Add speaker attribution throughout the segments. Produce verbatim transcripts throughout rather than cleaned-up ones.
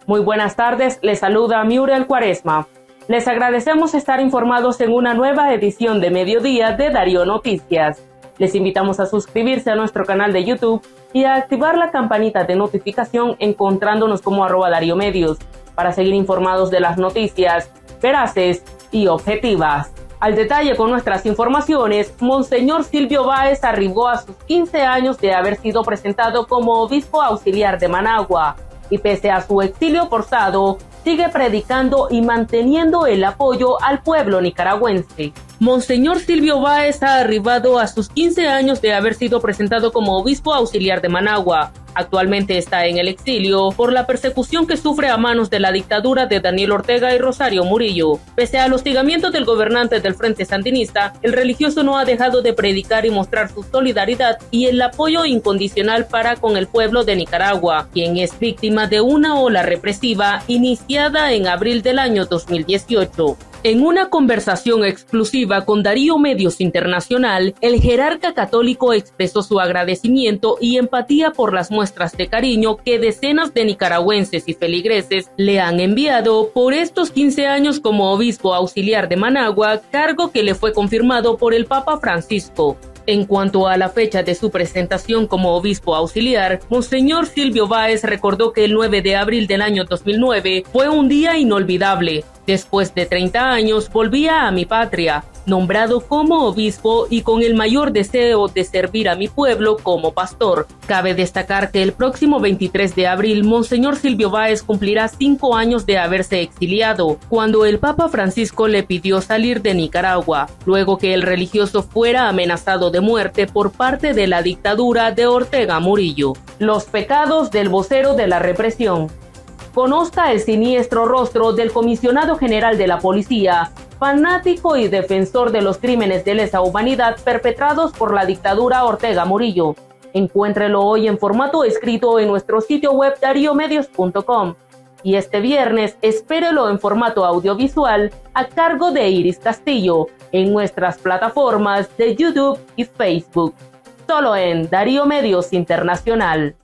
Speaker 1: Muy buenas tardes, les saluda Muriel Cuaresma. Les agradecemos estar informados en una nueva edición de Mediodía de Darío Noticias. Les invitamos a suscribirse a nuestro canal de YouTube y a activar la campanita de notificación encontrándonos como arroba Darío Medios para seguir informados de las noticias veraces y objetivas. Al detalle con nuestras informaciones, Monseñor Silvio Báez arribó a sus quince años de haber sido presentado como obispo auxiliar de Managua y pese a su exilio forzado, sigue predicando y manteniendo el apoyo al pueblo nicaragüense. Monseñor Silvio Báez ha arribado a sus quince años de haber sido presentado como obispo auxiliar de Managua. Actualmente está en el exilio por la persecución que sufre a manos de la dictadura de Daniel Ortega y Rosario Murillo. Pese al hostigamiento del gobernante del Frente Sandinista, el religioso no ha dejado de predicar y mostrar su solidaridad y el apoyo incondicional para con el pueblo de Nicaragua, quien es víctima de una ola represiva iniciada en abril del año dos mil dieciocho. En una conversación exclusiva con Darío Medios Internacional, el jerarca católico expresó su agradecimiento y empatía por las muestras de cariño que decenas de nicaragüenses y feligreses le han enviado por estos quince años como obispo auxiliar de Managua, cargo que le fue confirmado por el Papa Francisco. En cuanto a la fecha de su presentación como obispo auxiliar, Monseñor Silvio Báez recordó que el nueve de abril del año dos mil nueve fue un día inolvidable. Después de treinta años volvía a mi patria, nombrado como obispo y con el mayor deseo de servir a mi pueblo como pastor. Cabe destacar que el próximo veintitrés de abril, Monseñor Silvio Báez cumplirá cinco años de haberse exiliado, cuando el Papa Francisco le pidió salir de Nicaragua, luego que el religioso fuera amenazado de muerte por parte de la dictadura de Ortega Murillo. Los pecados del vocero de la represión. Conozca el siniestro rostro del comisionado general de la policía, fanático y defensor de los crímenes de lesa humanidad perpetrados por la dictadura Ortega Murillo. Encuéntrelo hoy en formato escrito en nuestro sitio web darío medios punto com y este viernes espérelo en formato audiovisual a cargo de Iris Castillo en nuestras plataformas de YouTube y Facebook. Solo en Darío Medios Internacional.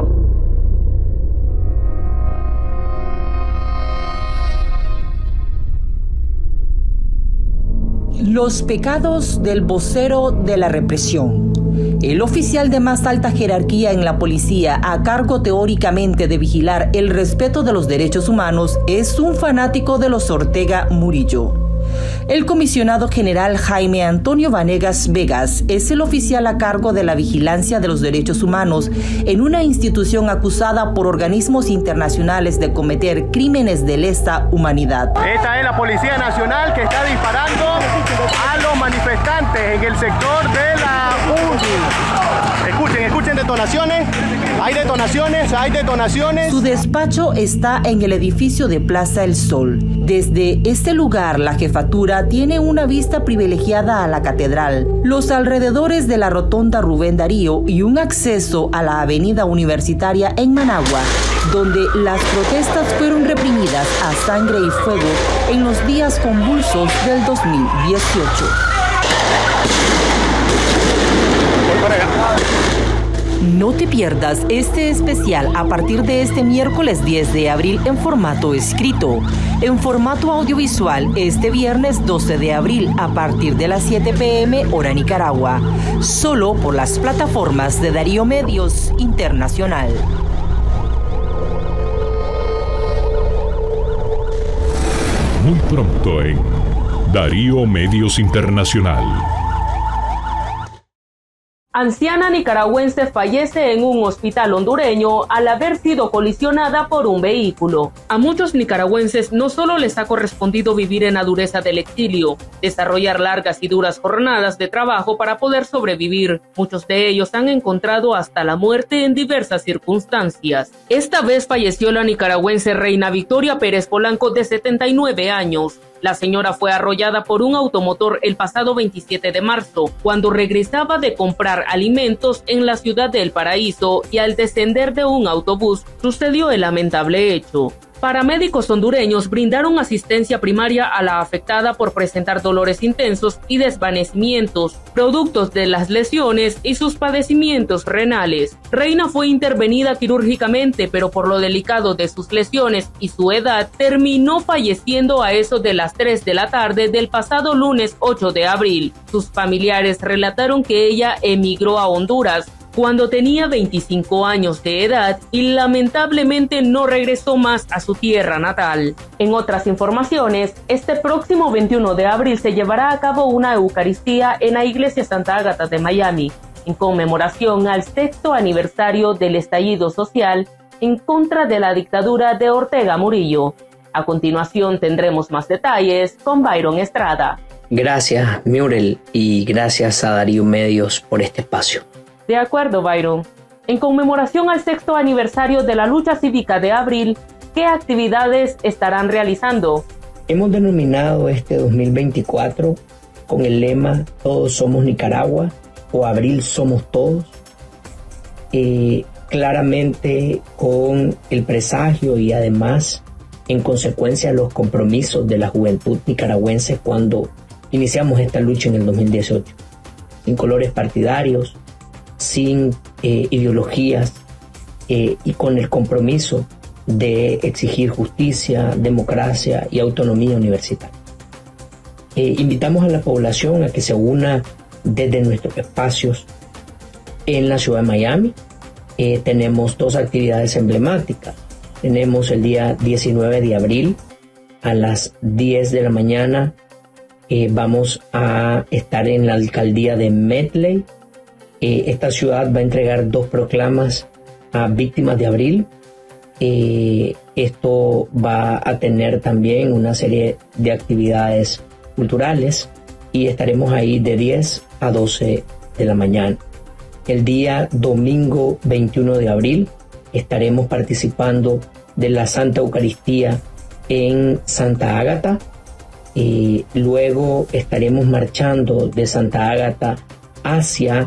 Speaker 2: Los pecados del vocero de la represión. El oficial de más alta jerarquía en la policía, a cargo teóricamente de vigilar el respeto de los derechos humanos, es un fanático de los Ortega Murillo. El comisionado general Jaime Antonio Vanegas Vegas es el oficial a cargo de la vigilancia de los derechos humanos en una institución acusada por organismos internacionales de cometer crímenes de lesa humanidad.
Speaker 3: Esta es la Policía Nacional que está disparando a los manifestantes en el sector de la U N I. Escuchen, escuchen detonaciones. Hay detonaciones, hay detonaciones.
Speaker 2: Su despacho está en el edificio de Plaza El Sol. Desde este lugar, la jefatura tiene una vista privilegiada a la catedral, los alrededores de la rotonda Rubén Darío y un acceso a la avenida Universitaria en Managua, donde las protestas fueron reprimidas a sangre y fuego en los días convulsos del dos mil dieciocho. No te pierdas este especial a partir de este miércoles diez de abril en formato escrito, en formato audiovisual este viernes doce de abril a partir de las siete pe eme hora Nicaragua, solo por las plataformas de Darío Medios Internacional.
Speaker 4: Muy pronto en Darío Medios Internacional.
Speaker 1: Anciana nicaragüense fallece en un hospital hondureño al haber sido colisionada por un vehículo. A muchos nicaragüenses no solo les ha correspondido vivir en la dureza del exilio, desarrollar largas y duras jornadas de trabajo para poder sobrevivir. Muchos de ellos han encontrado hasta la muerte en diversas circunstancias. Esta vez falleció la nicaragüense Reina Victoria Pérez Polanco, de setenta y nueve años. La señora fue arrollada por un automotor el pasado veintisiete de marzo, cuando regresaba de comprar alimentos en la ciudad de El Paraíso y al descender de un autobús sucedió el lamentable hecho. Paramédicos hondureños brindaron asistencia primaria a la afectada por presentar dolores intensos y desvanecimientos, productos de las lesiones y sus padecimientos renales. Reina fue intervenida quirúrgicamente, pero por lo delicado de sus lesiones y su edad, terminó falleciendo a eso de las tres de la tarde del pasado lunes ocho de abril. Sus familiares relataron que ella emigró a Honduras cuando tenía veinticinco años de edad y lamentablemente no regresó más a su tierra natal. En otras informaciones, este próximo veintiuno de abril se llevará a cabo una Eucaristía en la Iglesia Santa Ágata de Miami, en conmemoración al sexto aniversario del estallido social en contra de la dictadura de Ortega Murillo. A continuación tendremos más detalles con Byron Estrada.
Speaker 5: Gracias, Muriel, y gracias a Darío Medios por este espacio.
Speaker 1: De acuerdo, Byron. En conmemoración al sexto aniversario de la lucha cívica de abril, ¿qué actividades estarán realizando?
Speaker 5: Hemos denominado este dos mil veinticuatro con el lema Todos somos Nicaragua o Abril somos todos. Eh, claramente con el presagio y además en consecuencia los compromisos de la juventud nicaragüense cuando iniciamos esta lucha en el dos mil dieciocho. Sin colores partidarios, sin eh, ideologías eh, y con el compromiso de exigir justicia, democracia y autonomía universitaria. Eh, invitamos a la población a que se una desde nuestros espacios en la ciudad de Miami. Eh, tenemos dos actividades emblemáticas. Tenemos el día diecinueve de abril a las diez de la mañana. Eh, vamos a estar en la alcaldía de Medley. Eh, esta ciudad va a entregar dos proclamas a víctimas de abril. Eh, esto va a tener también una serie de actividades culturales y estaremos ahí de diez a doce de la mañana. El día domingo veintiuno de abril estaremos participando de la Santa Eucaristía en Santa Ágata. Eh, luego estaremos marchando de Santa Ágata hacia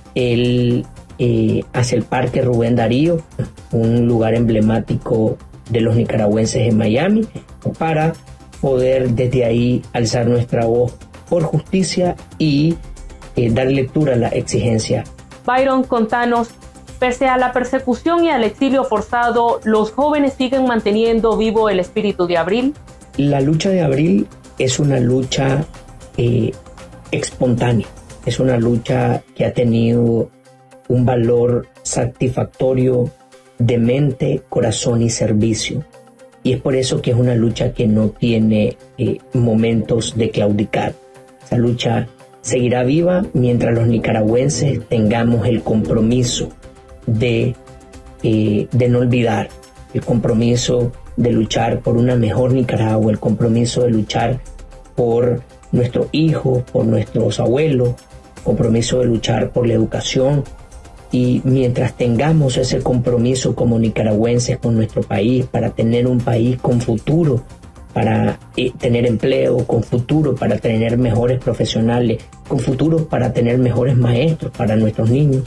Speaker 5: el, eh, hacia el Parque Rubén Darío, un lugar emblemático de los nicaragüenses en Miami, para poder desde ahí alzar nuestra voz por justicia y eh, dar lectura a la exigencia.
Speaker 1: Byron, contanos, pese a la persecución y al exilio forzado, ¿los jóvenes siguen manteniendo vivo el espíritu de abril?
Speaker 5: La lucha de abril es una lucha eh, espontánea, es una lucha que ha tenido un valor satisfactorio de mente, corazón y servicio. Y es por eso que es una lucha que no tiene eh, momentos de claudicar. Esa lucha seguirá viva mientras los nicaragüenses tengamos el compromiso de, eh, de no olvidar, el compromiso de luchar por una mejor Nicaragua, el compromiso de luchar por nuestros hijos, por nuestros abuelos, compromiso de luchar por la educación. Y mientras tengamos ese compromiso como nicaragüenses con nuestro país, para tener un país con futuro, para eh, tener empleo, con futuro para tener mejores profesionales, con futuro para tener mejores maestros para nuestros niños,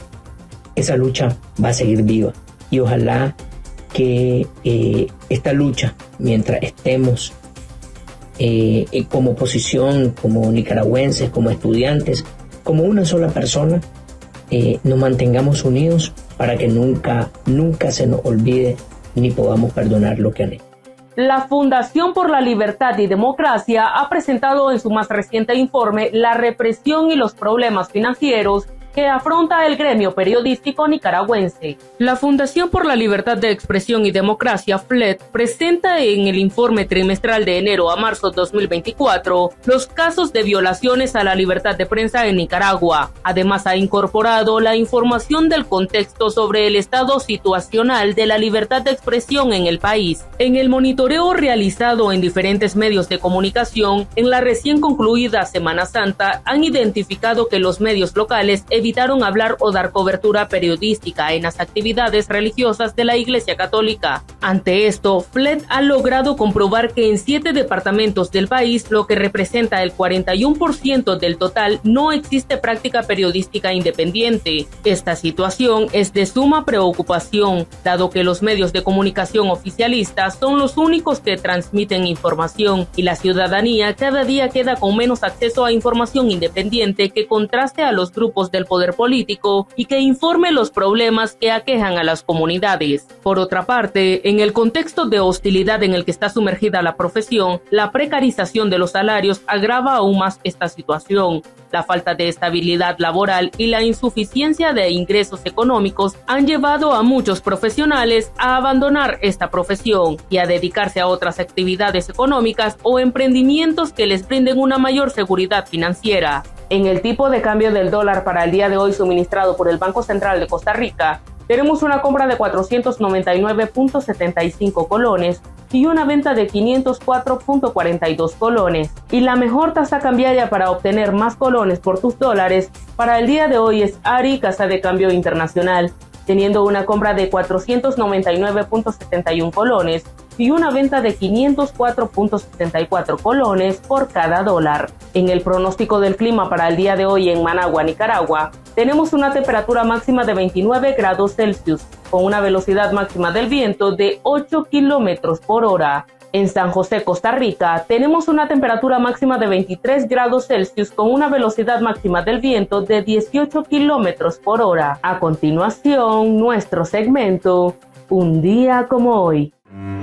Speaker 5: esa lucha va a seguir viva. Y ojalá que eh, esta lucha, mientras estemos eh, como oposición, como nicaragüenses, como estudiantes, como una sola persona, eh, nos mantengamos unidos para que nunca, nunca se nos olvide ni podamos perdonar lo que han hecho.
Speaker 1: La Fundación por la Libertad y Democracia ha presentado en su más reciente informe la represión y los problemas financieros que afronta el gremio periodístico nicaragüense. La Fundación por la Libertad de Expresión y Democracia, F L E D, presenta en el informe trimestral de enero a marzo dos mil veinticuatro los casos de violaciones a la libertad de prensa en Nicaragua. Además, ha incorporado la información del contexto sobre el estado situacional de la libertad de expresión en el país. En el monitoreo realizado en diferentes medios de comunicación, en la recién concluida Semana Santa, han identificado que los medios locales evitaron hablar o dar cobertura periodística en las actividades religiosas de la Iglesia Católica. Ante esto, F L E D ha logrado comprobar que en siete departamentos del país, lo que representa el cuarenta y uno por ciento del total, no existe práctica periodística independiente. Esta situación es de suma preocupación, dado que los medios de comunicación oficialistas son los únicos que transmiten información y la ciudadanía cada día queda con menos acceso a información independiente que contraste a los grupos del poder político y que informe los problemas que aquejan a las comunidades. Por otra parte, en el contexto de hostilidad en el que está sumergida la profesión, la precarización de los salarios agrava aún más esta situación. La falta de estabilidad laboral y la insuficiencia de ingresos económicos han llevado a muchos profesionales a abandonar esta profesión y a dedicarse a otras actividades económicas o emprendimientos que les brinden una mayor seguridad financiera. En el tipo de cambio del dólar para el día de hoy suministrado por el Banco Central de Costa Rica, tenemos una compra de cuatrocientos noventa y nueve punto setenta y cinco colones y una venta de quinientos cuatro punto cuarenta y dos colones. Y la mejor tasa cambiaria para obtener más colones por tus dólares para el día de hoy es Ari, Casa de Cambio Internacional, teniendo una compra de cuatrocientos noventa y nueve punto setenta y uno colones y una venta de quinientos cuatro punto setenta y cuatro colones por cada dólar. En el pronóstico del clima para el día de hoy en Managua, Nicaragua, tenemos una temperatura máxima de veintinueve grados Celsius, con una velocidad máxima del viento de ocho kilómetros por hora. En San José, Costa Rica, tenemos una temperatura máxima de veintitrés grados Celsius con una velocidad máxima del viento de dieciocho kilómetros por hora. A continuación, nuestro segmento, Un día como hoy.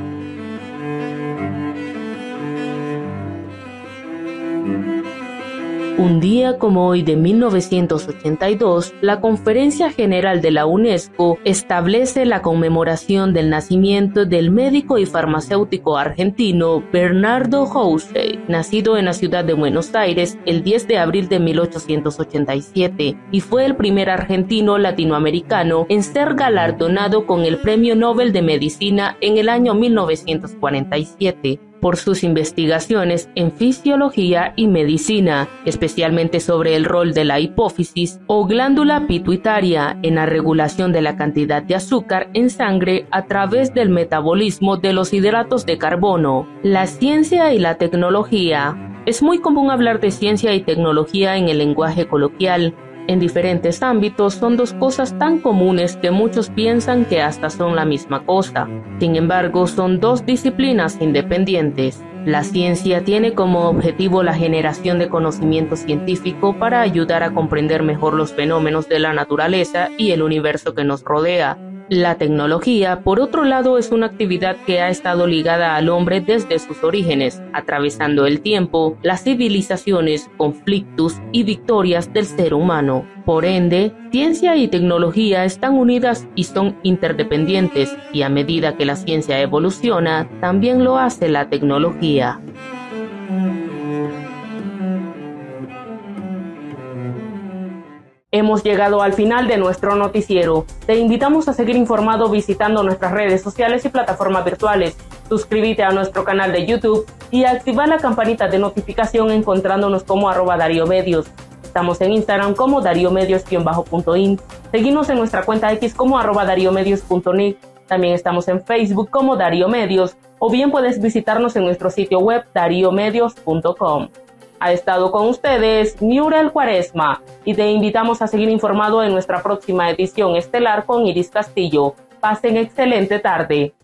Speaker 1: Un día como hoy de mil novecientos ochenta y dos, la Conferencia General de la UNESCO establece la conmemoración del nacimiento del médico y farmacéutico argentino Bernardo Houssay, nacido en la ciudad de Buenos Aires el diez de abril de mil ochocientos ochenta y siete, y fue el primer argentino latinoamericano en ser galardonado con el Premio Nobel de Medicina en el año mil novecientos cuarenta y siete. Por sus investigaciones en fisiología y medicina, especialmente sobre el rol de la hipófisis o glándula pituitaria en la regulación de la cantidad de azúcar en sangre a través del metabolismo de los hidratos de carbono. La ciencia y la tecnología. Es muy común hablar de ciencia y tecnología en el lenguaje coloquial. En diferentes ámbitos son dos cosas tan comunes que muchos piensan que hasta son la misma cosa. Sin embargo, son dos disciplinas independientes. La ciencia tiene como objetivo la generación de conocimiento científico para ayudar a comprender mejor los fenómenos de la naturaleza y el universo que nos rodea. La tecnología, por otro lado, es una actividad que ha estado ligada al hombre desde sus orígenes, atravesando el tiempo, las civilizaciones, conflictos y victorias del ser humano. Por ende, ciencia y tecnología están unidas y son interdependientes, y a medida que la ciencia evoluciona, también lo hace la tecnología. Hemos llegado al final de nuestro noticiero. Te invitamos a seguir informado visitando nuestras redes sociales y plataformas virtuales. Suscríbete a nuestro canal de YouTube y activa la campanita de notificación encontrándonos como arroba Darío Medios. Estamos en Instagram como dariomedios-in. Seguimos en nuestra cuenta X como arroba dariomedios.nic. También estamos en Facebook como Darío Medios, o bien puedes visitarnos en nuestro sitio web dariomedios punto com. Ha estado con ustedes Miurel Cuaresma y te invitamos a seguir informado en nuestra próxima edición estelar con Iris Castillo. Pasen excelente tarde.